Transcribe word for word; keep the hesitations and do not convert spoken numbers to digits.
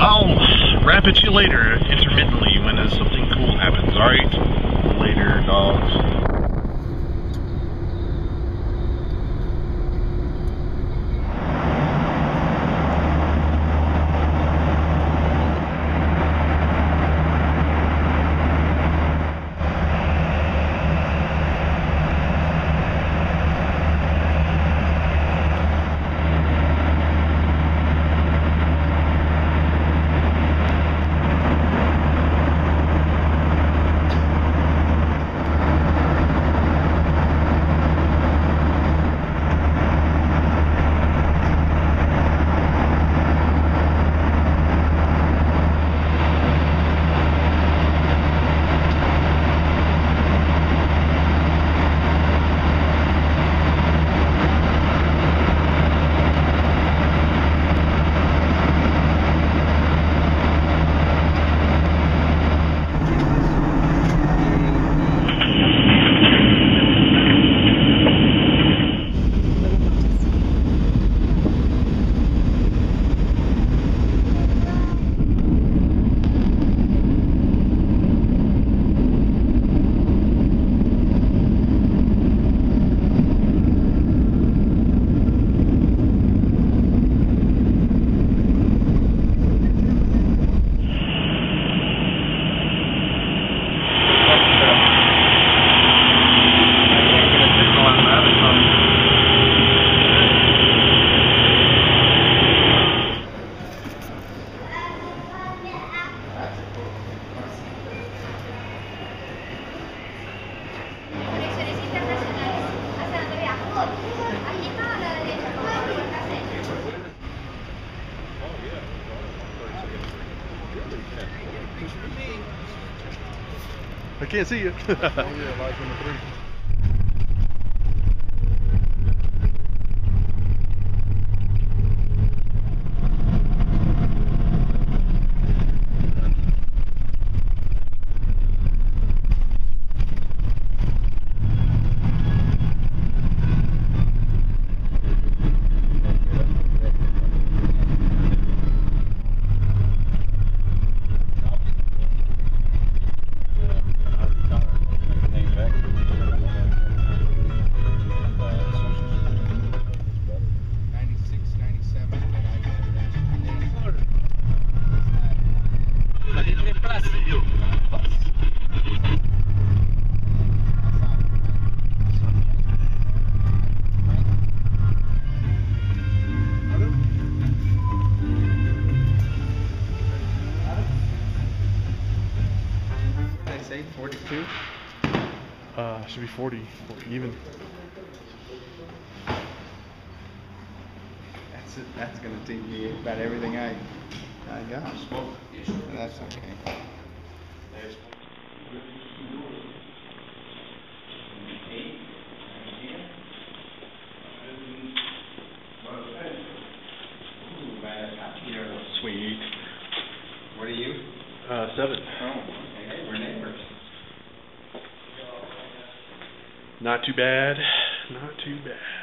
I'll rap at you later, intermittently, when uh, something cool happens, alright? Later, dogs. I can't see you. Oh yeah, live number three. forty-two? Uh, should be forty, forty even. That's it. That's gonna take me about everything I I got. That's okay. Sweet. What are you? Uh, seven. Oh, okay. We're neighbors. Not too bad. Not too bad.